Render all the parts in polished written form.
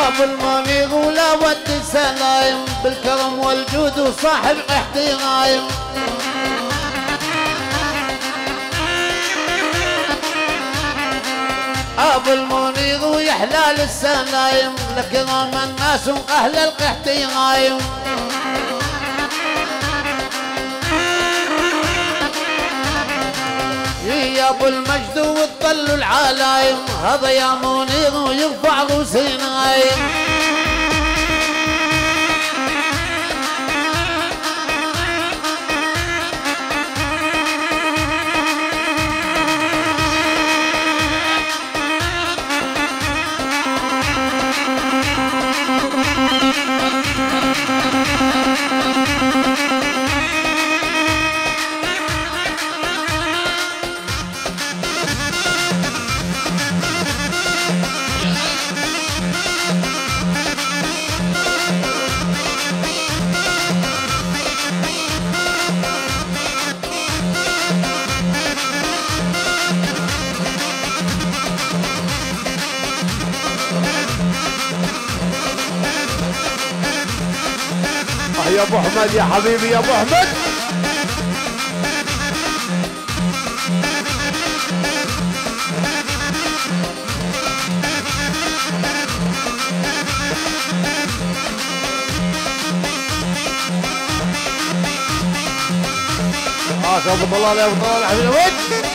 ابو المنير ولا ود سلايم بالكرم والجود وصاحب احترايم ابو المنير ويحلال السلايم لكرم الناس واهل الاحترايم يا ابو المجد وتطل العلايم هذا يا منير ويرفع روسينايم يا ابو احمد يا حبيبي يا ابو احمد ابو طلال يا ابو طلال يا حبيبي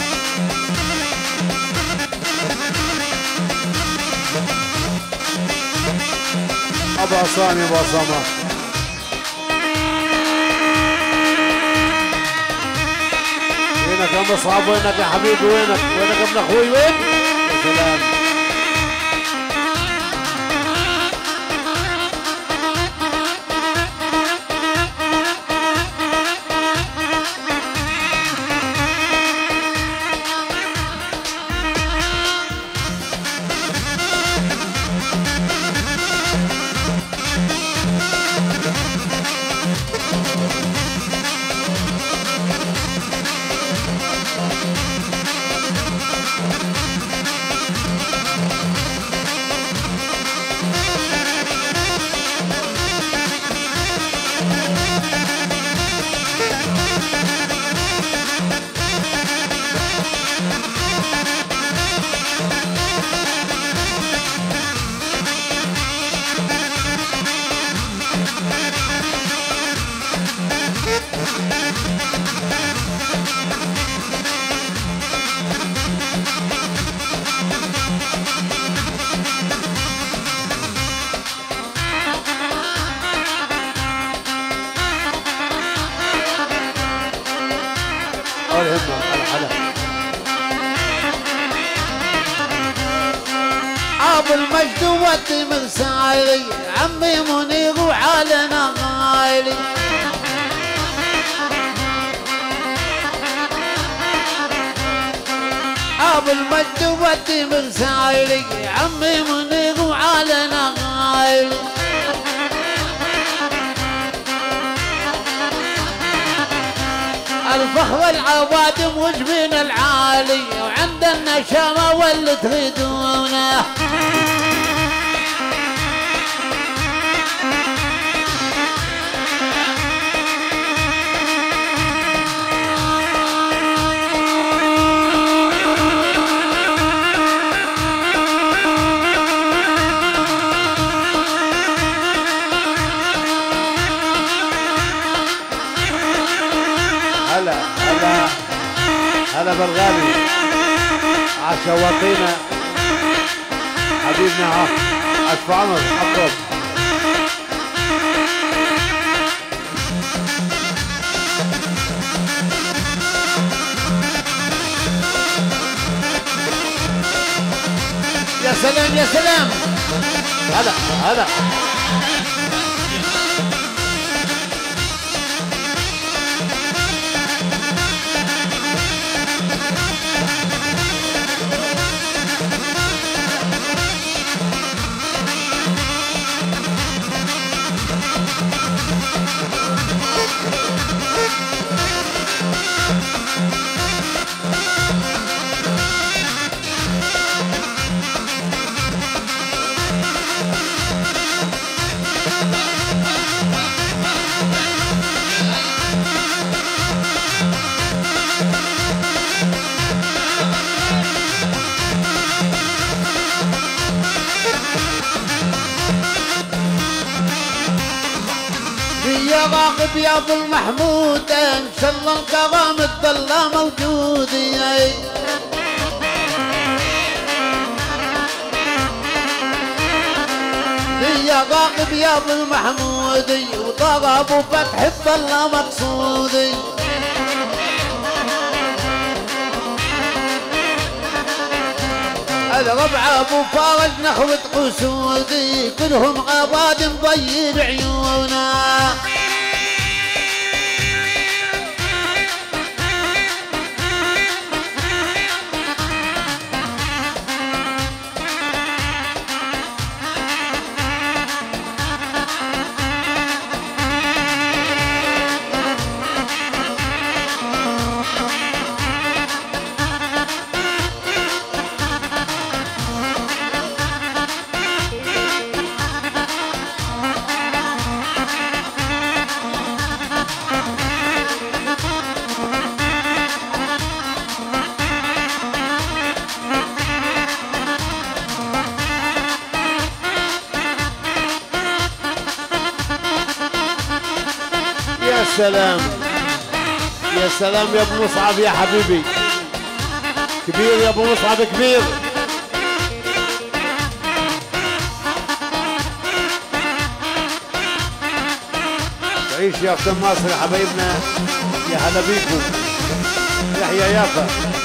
ابو عصام يا ابو عصام وينك يا مصعب وينك يا حبيبي وينك يا ابن اخوي وين؟ يا سلام ابو المجد ودي من سايري عمي منير وعالنا غايلي ابو المجد ودي من سايري عمي منير وعالنا غايلي الفخر العوادم وجبين العالي وعندنا النشامة واللي تريدونه هلا بالغالي عالشواطينا حبيبنا عطف عمر حقب يا سلام يا سلام هلا هلا راقب يا ابو المحمود ان شاء الله الكرم تضل موجود يا راقب يا ابو المحمود وضرب وفتح تضل مقصود الربع ابو فارج نخوة قسودي كلهم عباد مضيب عيونا سلام يا سلام يا ابو مصعب يا حبيبي كبير يا ابو مصعب كبير عيش يا اخت مصر يا حبايبنا يا هلا بيكم يحيى يافا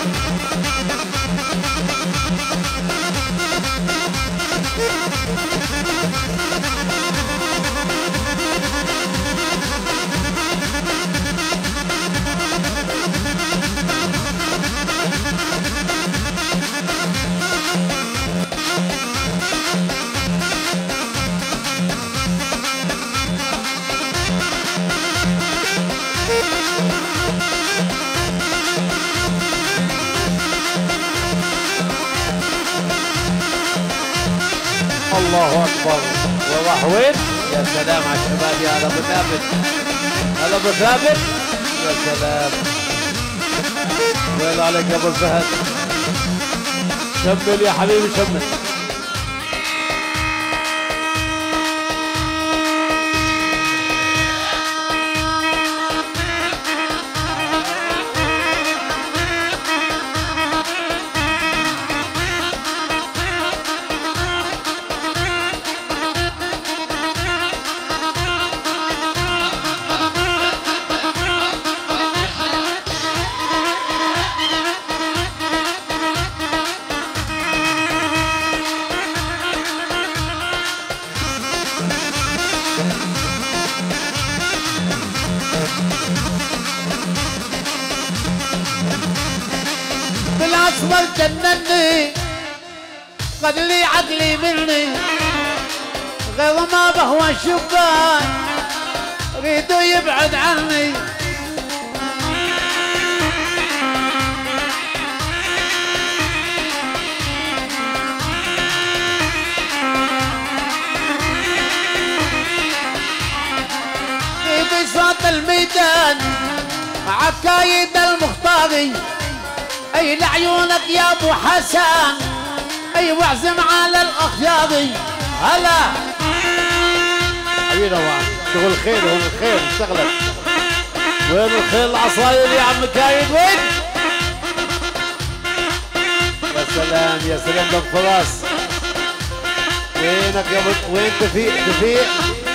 الله اكبر وراح وين؟ يا سلام على الشباب يا هلا ابو ثابت هلا ابو ثابت يا سلام ويل عليك يا ابو الفهد شمل يا حبيبي شمل بالأصفر جنني قد لي عقلي مني غير ما بهوى الشبان ريدو يبعد عني ريدو صوت الميدان عكايد المختاري اي لعيونك يا ابو حسن اي واعزم على الاخياري هلا حبيبي روان شغل خير هو الخير اشتغلت وين الخير العصاير يا عم كايد وين؟ يا سلام يا سلام بن فراس وينك يا وين تفيق تفيق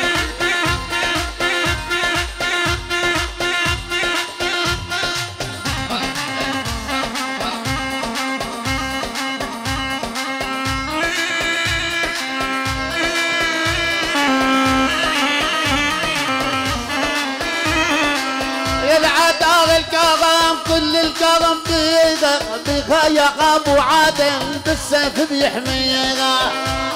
الكرم كل الكرم بيها يا ابو عادل بالسيف بيحميها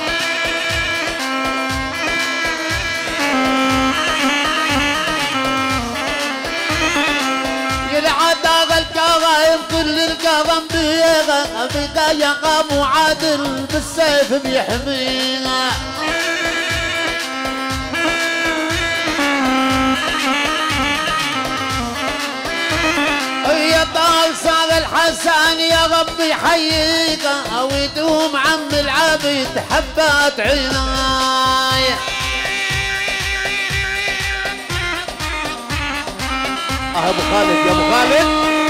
يلعب الكرم كل الكرم بيها يا ابو عادل بالسيف بيحميها صار الحسن يا رب يحييك ويدوم عم العبيد حبات عناي ابو خالد يا ابو خالد.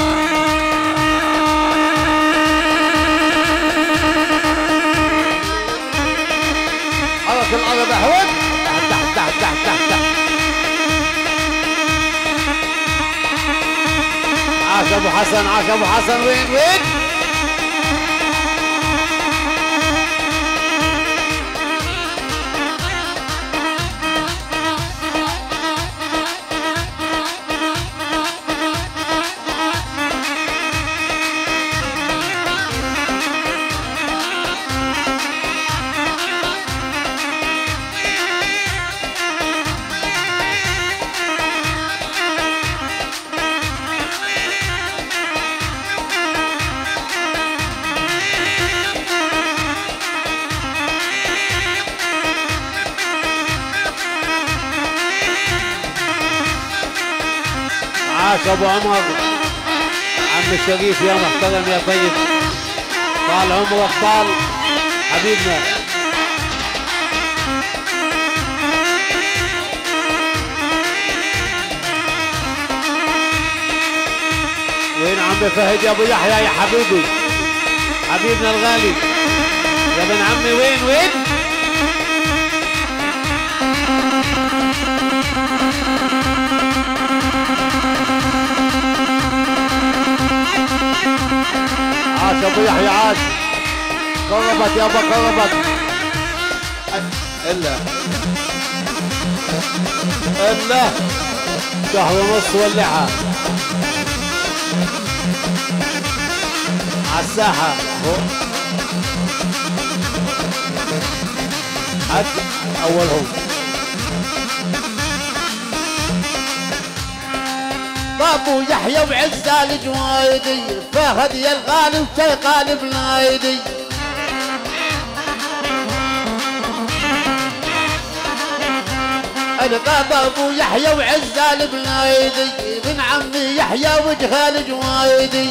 حرك الارض احود. تحت تحت تحت تحت تحت. عاش ابو حسن عاش ابو حسن. وين عاش ابو عمر. عم الشريف يا محترم يا طيب. طال عمرك طال حبيبنا. وين عم فهد يا ابو يحيى يا حبيبي حبيبنا الغالي يا ابن عمي. وين عاش ابو يحيى عاش. قربت يابا قربت. الا شهر ونص ولعها على الساحة. حد اولهم ابو يحيى وعزال جوايدي فهد يا الغالي وشي قالب نايدي. الغاب ابو يحيى وعزال بنايدي بن عمي يحيى وجهال جوايدي.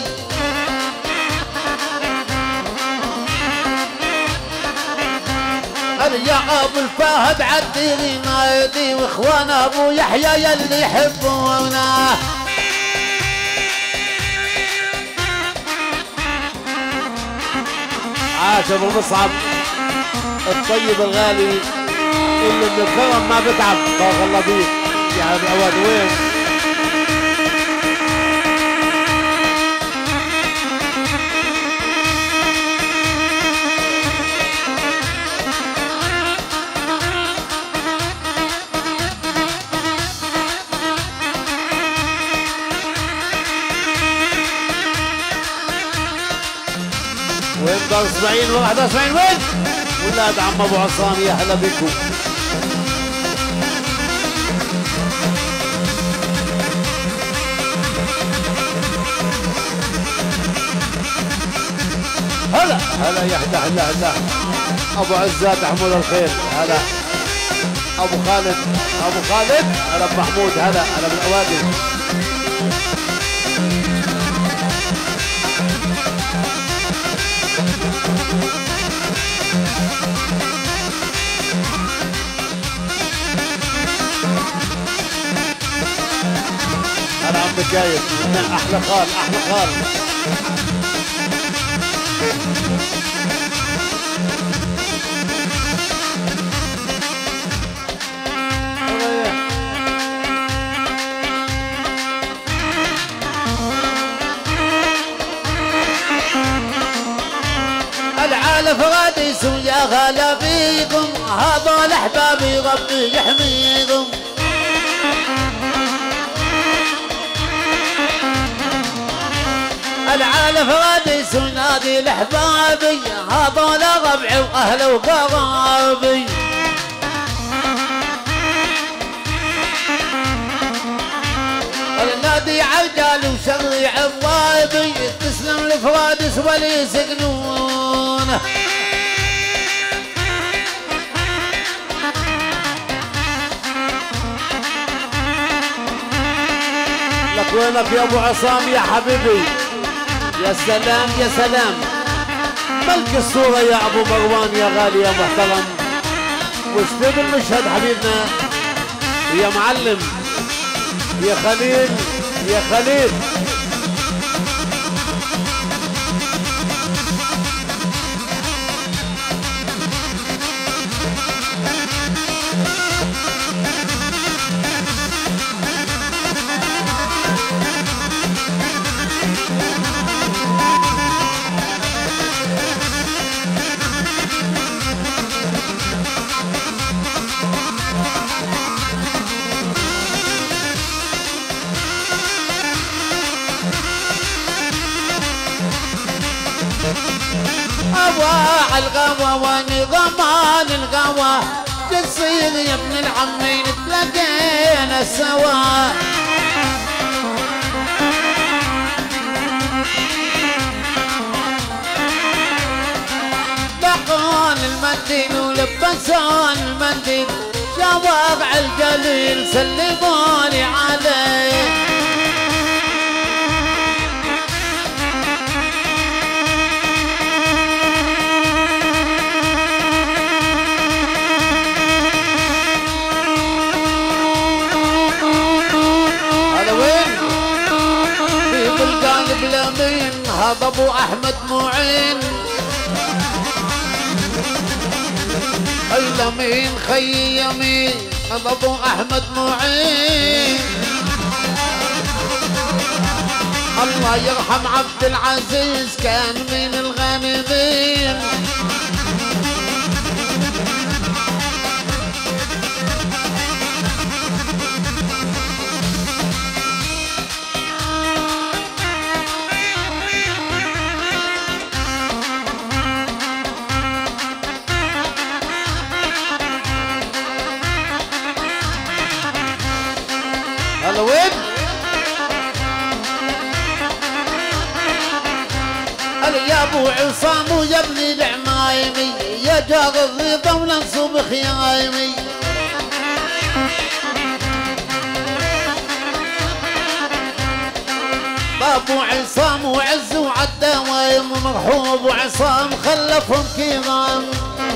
يا ابو الفهد عدي نايدي واخوان ابو يحيى يلي يحبونه. عاش ابو مصعب الطيب الغالي اللي من الكرم ما بتعب. بارك الله فيك يا ابي عواد. وين دار اسماعيل و71 وين؟ ولاد عم ابو عصام يا هلا بكم. هلا يا هلا ابو عزات حمود الخير. هلا ابو خالد هلا بمحمود. هلا بالاوادم. هلا عم بجايب احلى خال. العالف غاديس ويا غلا بيكم هذول احبابي ربي يحميكم. العالف غاديس ونادي الاحبابي هذول ربعي واهلي وقرابي. النادي عجال وشري عضابي تسلم الفرادس ولي سجنون. لك وينك يا ابو عصام يا حبيبي. يا سلام ملك الصورة يا ابو مروان يا غالي يا محترم. واستلم المشهد حبيبنا يا معلم يا خليل يا خليل أواع الغوا ونظامان الغوا جسيد يا ابن العمين تلاقينا سوا دقون المنديل ولبسون المنديل شواقع الجليل سلموني عليه هذا ابو احمد معين اليمين خي يمين هذا ابو احمد معين الله يرحم عبد العزيز كان من الغانمين هلا وين؟ هلا يا ابو عصام ويا ابن العمايمي يا جار الرضا وننصب خيايمي ابو عصام وعز وعالدوايم ومرحوم ابو عصام خلفهم كرام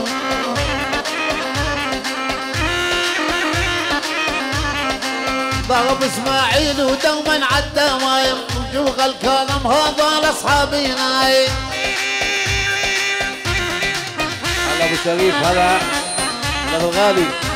ضرب اسماعيل ودوما عالدوايم وجوغ الكرم هذا لاصحابي نايم هلا ابو شريف هلا ابو الغالي